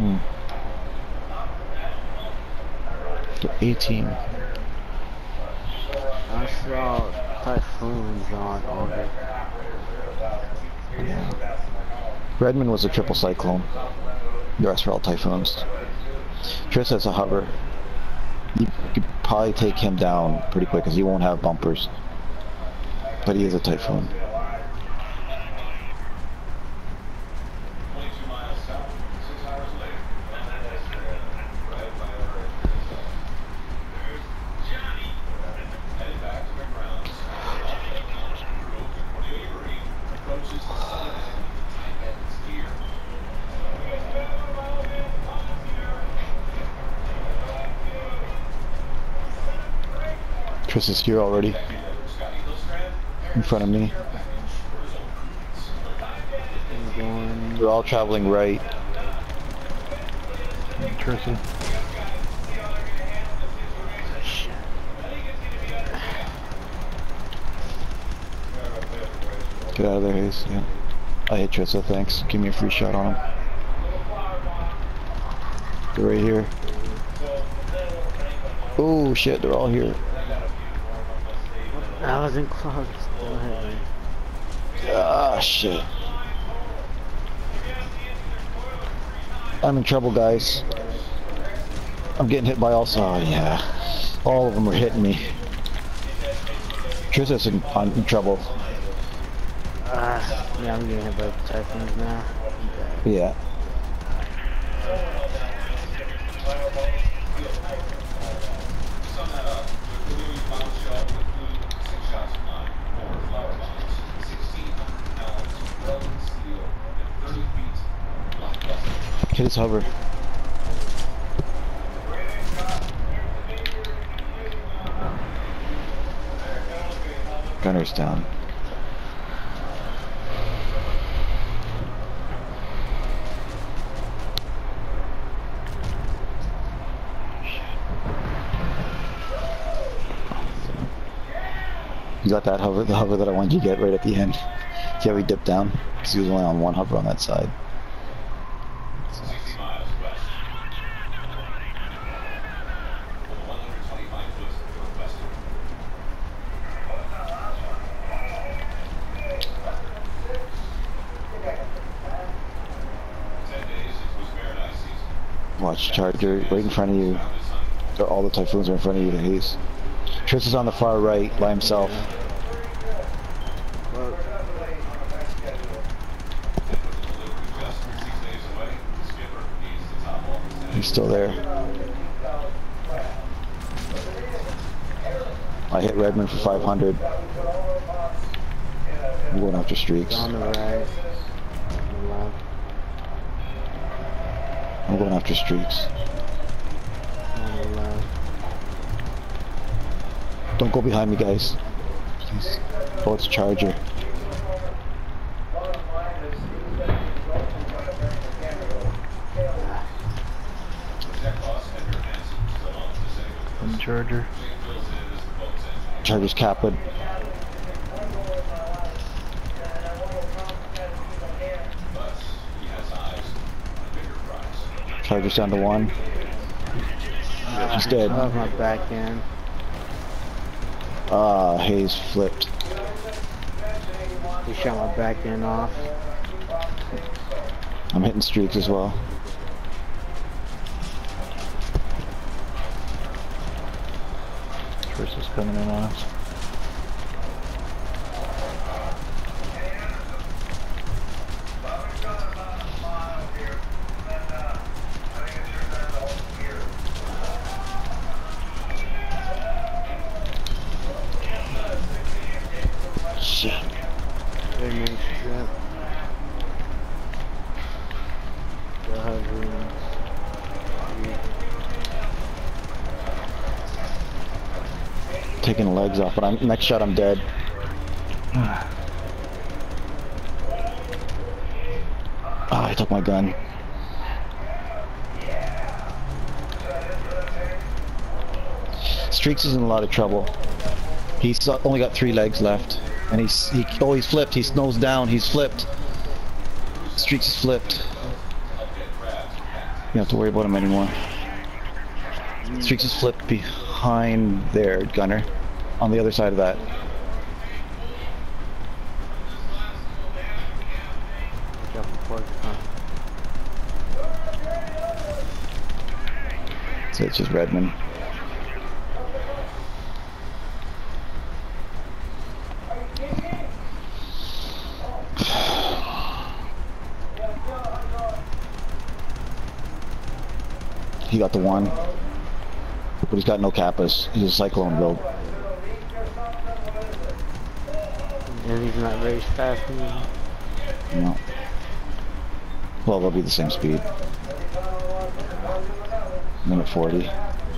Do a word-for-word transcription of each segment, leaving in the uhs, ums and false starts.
Mm-hmm. eighteen. I saw typhoons on August. Yeah. Redmond was a triple cyclone. The rest were all typhoons. Tris has a hover. You could probably take him down pretty quick because he won't have bumpers. But he is a typhoon. Tris is here already. In front of me. They're all traveling right. Trisha. Get out of there, Hayes. Yeah. I hit Trissa, thanks. Give me a free shot on him. They're right here. Oh shit, they're all here. I wasn't close. Go ahead, man. Ah, shit. I'm in trouble, guys. I'm getting hit by all sides. Oh, yeah. All of them are hitting me. Trissa's in, I'm in trouble. Uh, yeah, I'm getting hit by typhoons now. Yeah. Hit his hover. Gunner's down. You got that hover, the hover that I wanted you to get right at the end. See how he dipped down? Because he was only on one hover on that side. Watch Charger right in front of you. All the typhoons are in front of you to Hayes. Tris is on the far right by himself. He's still there. I hit Redmond for five hundred. I'm going after streaks. On the right. On the left. I'm going after streaks. On the left. Don't go behind me, guys. Please. Oh, it's a Charger. One Charger. Charger's capped. Charger's down to one. She's dead. I love my back end. Ah, uh, Hayes flipped. He shot my back end off. I'm hitting streaks as well. Chris is coming in on us. Shit. Very nice strip. They'll have rooms. Taking legs off, but I'm next shot I'm dead. Ah, oh, I took my gun. Streaks is in a lot of trouble. He's only got three legs left, and he's he oh he's flipped. He's nose down. He's flipped. Streaks is flipped. don't have to worry about him anymore. Streaks is flipped behind there, Gunner. On the other side of that. So it's just Redmond. He got the one, but he's got no kappas. He's a cyclone build. And he's not very fast either. No. Well, they'll be the same speed. Minute forty.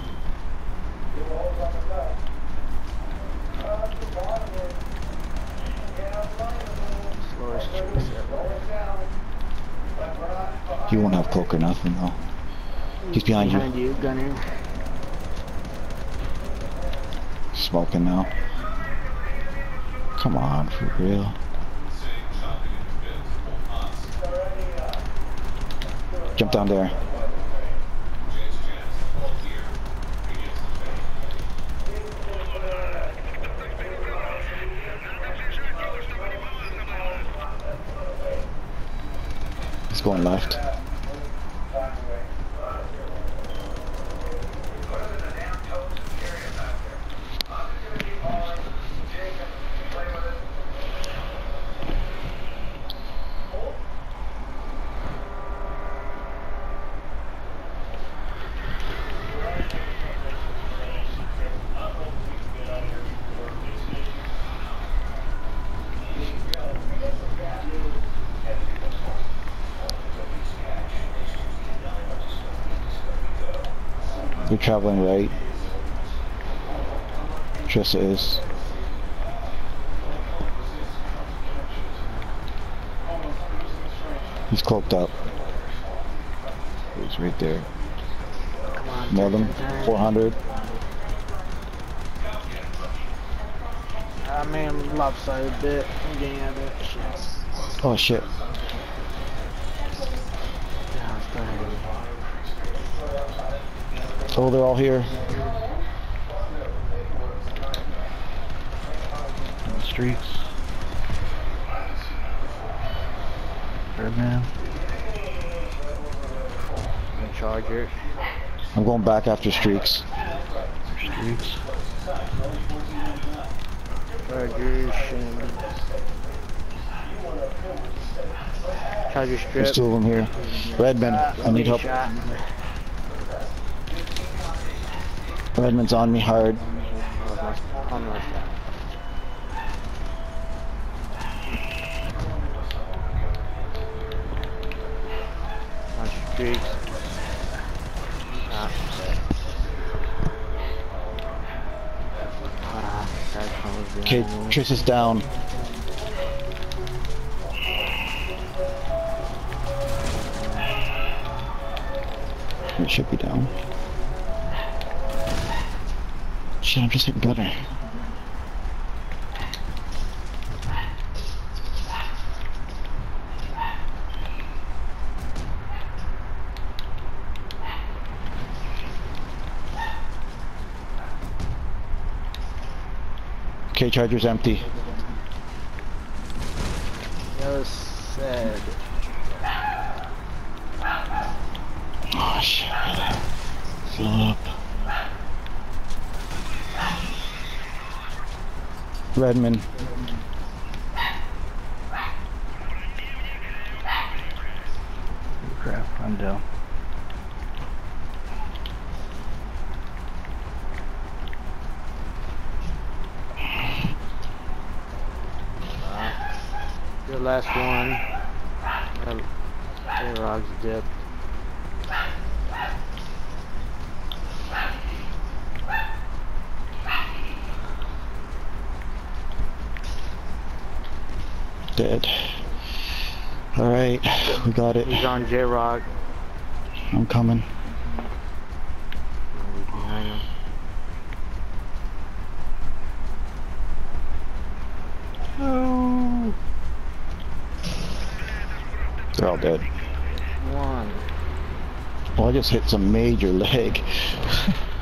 Slowest chase ever. He won't have cloak or nothing though. He's behind, Behind you. you, Gunner. Smoking now. Come on, for real. Jump down there. He's going left. You're traveling right. Trissa is. He's cloaked up. He's right there. Come on, Nailed him. four hundred. I mean, I'm lopsided a bit. I'm getting out of it. Shit. Oh shit. Yeah, it's starting. Oh, they're all here. Streaks. Birdman. Charger. I'm going back after Streaks. Streaks. Charger. Charger strip. There's two of them here. Redman, I need help. Shot. Redman's on me hard. On my side. On streaks. Ah, ah, that comes Okay, behind me. Triss is down. It should be down. Shit, I'm just hitting Gunner. Okay, Charger's empty. That said. Oh shit. Fill up. Redman. Crap, I'm down. The last one. That rocks dip. Dead. Alright, we got it. He's on J-Rock. I'm coming. He's behind him. Oh. They're all dead. One. What? I just hit some major leg.